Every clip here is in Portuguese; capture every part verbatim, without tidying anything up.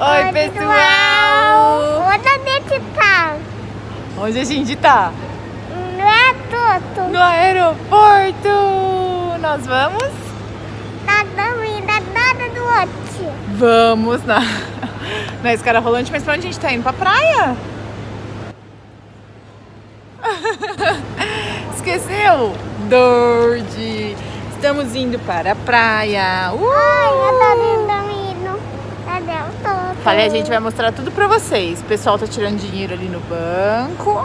Oi, pessoal! Onde a gente tá? Onde a gente tá? No aeroporto. No aeroporto! Nós vamos? Nadando e nadando do outro. Vamos na, na escada rolante, mas pra onde a gente tá indo? Pra praia? Esqueceu? Dorde! Estamos indo para a praia! Uh! Ai, eu tô indo. Cadê o todo? Falei, a gente vai mostrar tudo pra vocês. O pessoal tá tirando dinheiro ali no banco.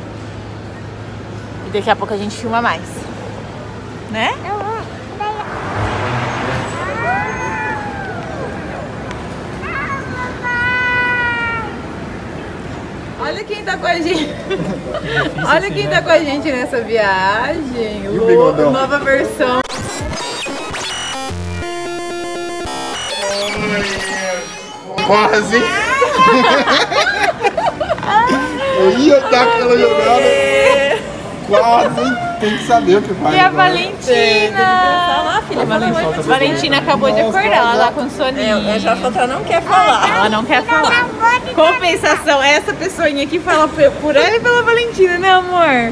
E daqui a pouco a gente filma mais. Né? Eu vou... Olha quem tá com a gente. Olha quem tá com a gente nessa viagem. E o bigodão? Nova versão. Quase! Eu ia dar aquela jogada. Quase! Tem que saber o que faz. E a agora. Valentina? Lá, filha. Valentina. Valentina acabou de acordar, ela tá com soninho. É, já falou que ela não quer falar. Ela não quer falar. Compensação, essa pessoinha aqui fala por ela e pela Valentina, né, amor?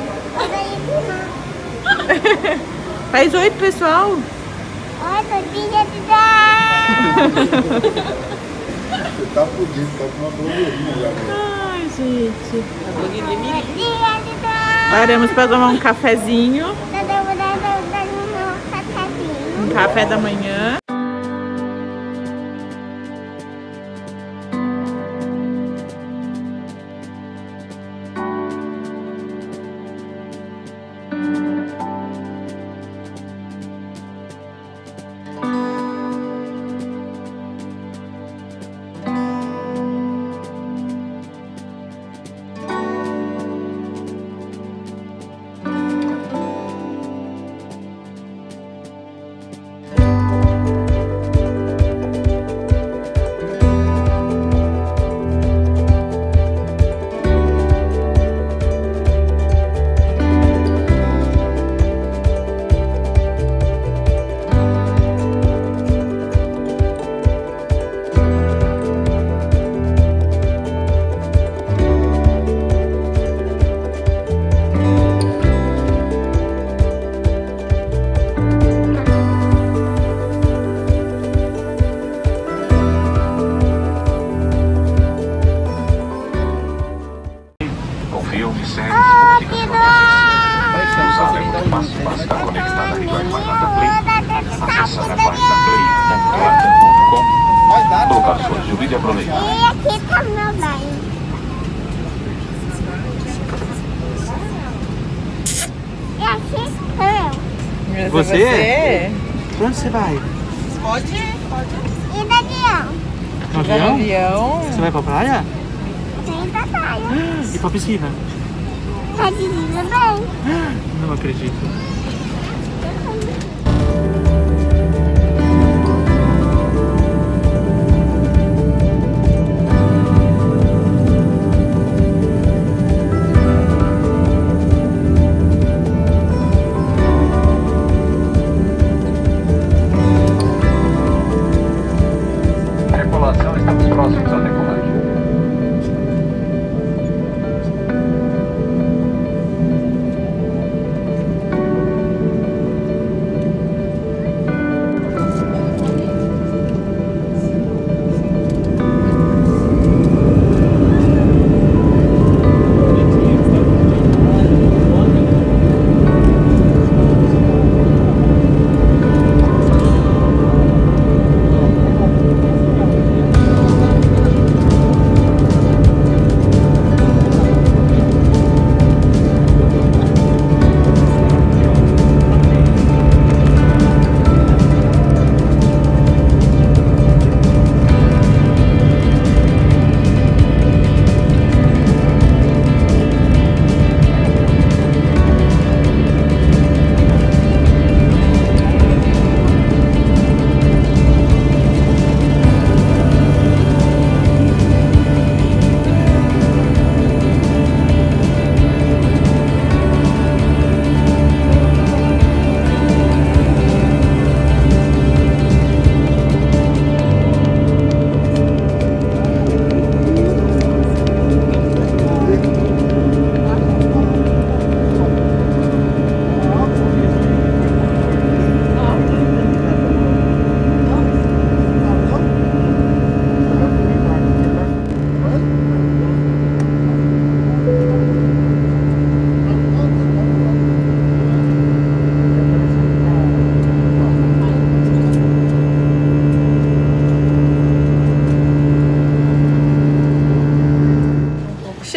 Faz oi, pessoal. Oi, Todinha de dar. Você tá fudido, tá com uma blogueirinha já. Ai, gente. Todinha de dar. Paramos pra tomar um cafezinho. Todinha de dar. Um café da manhã. E aqui tá meu banho. E aqui sou eu. Você? Pra onde você vai? Pode ir, pode ir. E da avião? No Vai no avião? avião. Você vai pra praia? Tem da praia. E pra piscina? Tá dirigindo bem. Não acredito. Estamos próximos à decolagem.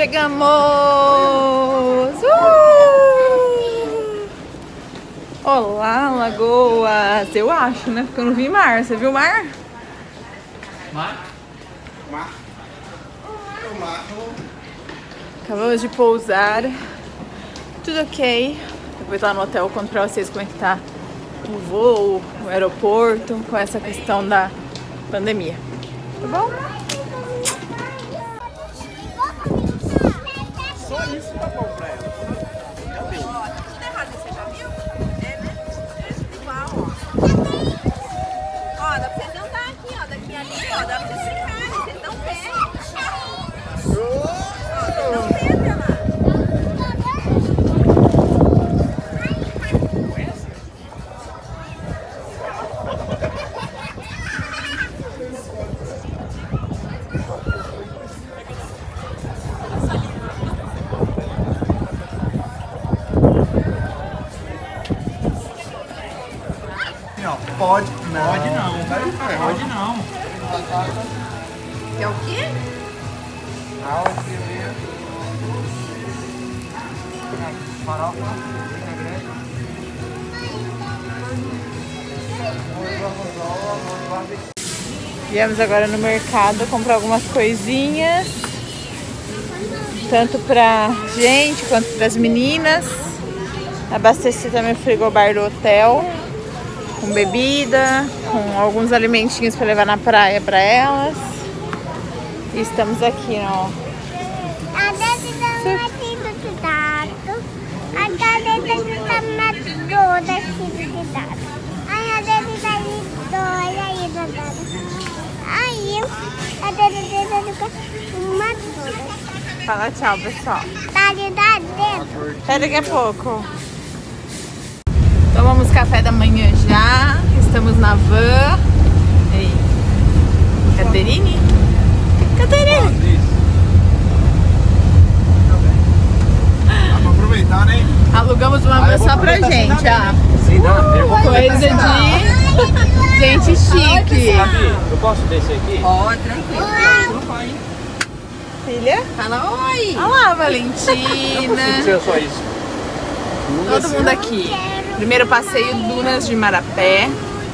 Chegamos! Uh! Olá, Lagoas! Eu acho, né? Porque eu não vi mar. Você viu o mar? Mar? Mar? O mar. Acabamos de pousar. Tudo ok. Eu vou lá no hotel contar pra vocês como é que tá o voo, o aeroporto, com essa questão da pandemia. Tá bom? Só isso tá bom pra ela. Ó, tá tudo errado, você já viu? É, né? É tudo igual, ó. Ó, dá pra vocês andar aqui, ó. Daqui ali, ó. Dá pra vocês ficarem. Vocês estão perto. Ó, vocês estão perto, olha lá. Pode não. Pode não. Pode não. É o quê? Viemos agora no mercado comprar algumas coisinhas, tanto pra gente quanto pras meninas. Abasteci também o frigobar do hotel, com bebida, com alguns alimentinhos para levar na praia para elas. E estamos aqui, ó. Fala tchau, pessoal. Até daqui a pouco. Tomamos café da manhã já, estamos na van. Ei, Caterine? Caterine! Vamos aproveitar, né? Alugamos uma van só pra gente, ó. Sim, dá. Eu vou Coisa de gente chique. Eu posso descer aqui? Ó, tranquilo. Filha? Fala oi. Olha lá, Valentina. Não só isso. Todo mundo aqui. Primeiro passeio Dunas de Marapé.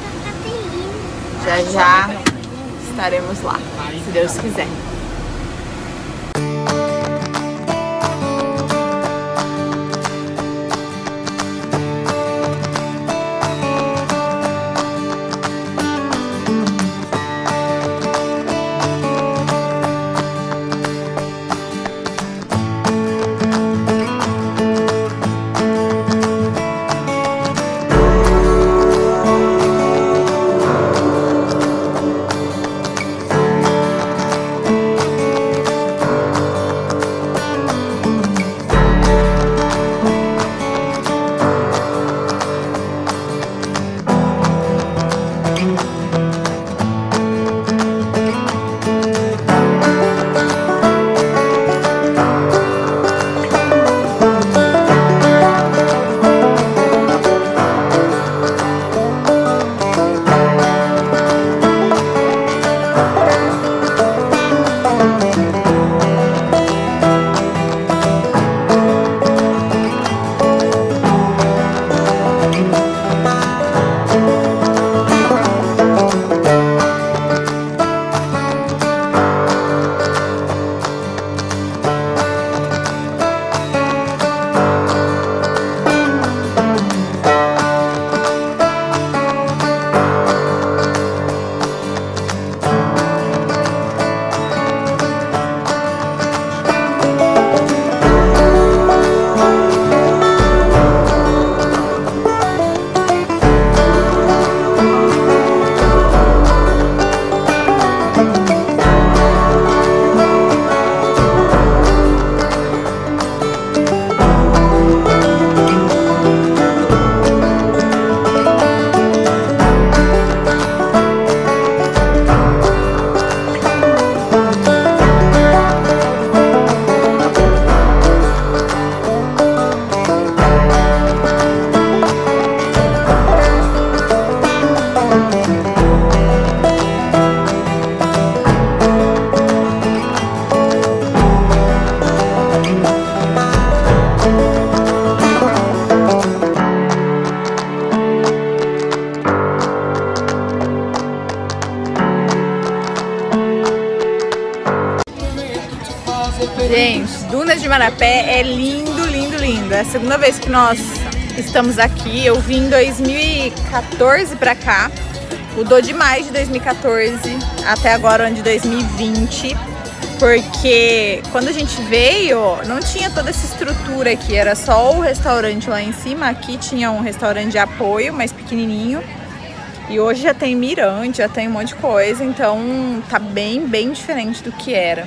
Já já estaremos lá, se Deus quiser. Gente, Dunas de Marapé é lindo, lindo, lindo. É a segunda vez que nós estamos aqui. Eu vim em dois mil e quatorze pra cá. Mudou demais de dois mil e quatorze até agora, ano de dois mil e vinte. Porque quando a gente veio, não tinha toda essa estrutura aqui. Era só o restaurante lá em cima. Aqui tinha um restaurante de apoio, mais pequenininho. E hoje já tem mirante, já tem um monte de coisa. Então tá bem, bem diferente do que era.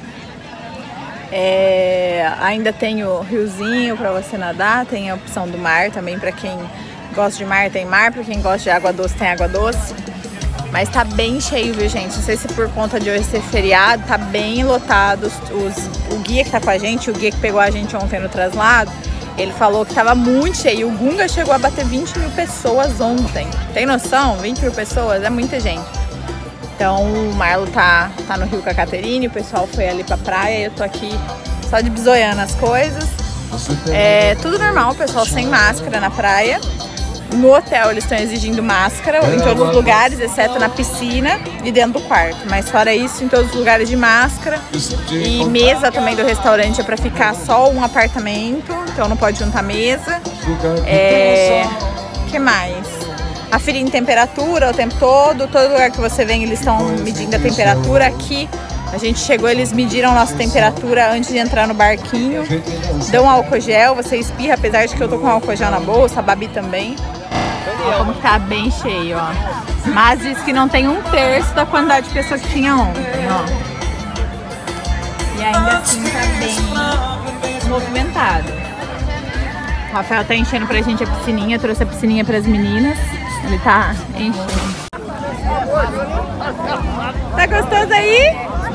É, ainda tem o riozinho para você nadar, tem a opção do mar também, para quem gosta de mar tem mar, para quem gosta de água doce tem água doce. Mas tá bem cheio, viu, gente? Não sei se por conta de hoje ser feriado, tá bem lotado. Os, os, o guia que tá com a gente, o guia que pegou a gente ontem no traslado, ele falou que tava muito cheio. O Gunga chegou a bater vinte mil pessoas ontem. Tem noção? vinte mil pessoas é muita gente. Então o Marlo tá, tá no Rio com a Caterine, o pessoal foi ali pra praia, eu tô aqui só de bisoiando as coisas. É tudo normal, o pessoal sem máscara na praia. No hotel eles estão exigindo máscara em todos os lugares, exceto na piscina e dentro do quarto. Mas fora isso, em todos os lugares de máscara. E mesa também do restaurante é pra ficar só um apartamento, então não pode juntar mesa. É... que mais? Aferindo temperatura o tempo todo, todo lugar que você vem eles estão medindo a temperatura. Aqui a gente chegou, eles mediram nossa temperatura antes de entrar no barquinho. Dão álcool gel, você espirra, apesar de que eu tô com álcool gel na bolsa, a Babi também. Olha como que tá bem cheio, ó. Mas diz que não tem um terço da quantidade de pessoa que tinha ontem, ó. E ainda assim tá bem movimentado. O Rafael tá enchendo pra gente a piscininha, trouxe a piscininha pras meninas. Ele tá enchendo. Tá gostoso aí?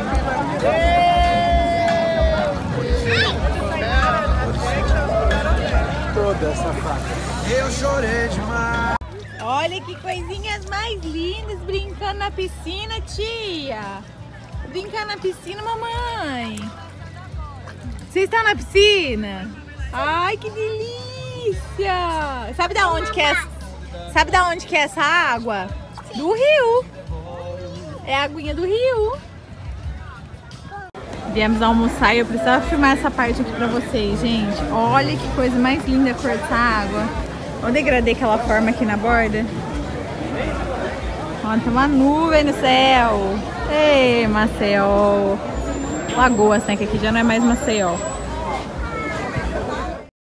Toda essa faca. Eu chorei demais. Olha que coisinhas mais lindas brincando na piscina, tia. Brincar na piscina, mamãe. Você está na piscina? Ai, que delícia! Sabe da onde que é? Sabe da onde que é essa água? Do rio. É a aguinha do rio. Viemos almoçar e eu precisava filmar essa parte aqui pra vocês, gente. Olha que coisa mais linda a cor dessa água. Olha o degradê que ela forma aqui na borda. Olha, tem uma nuvem no céu. Ei, Maceió. Lagoas, né? Que aqui já não é mais Maceió.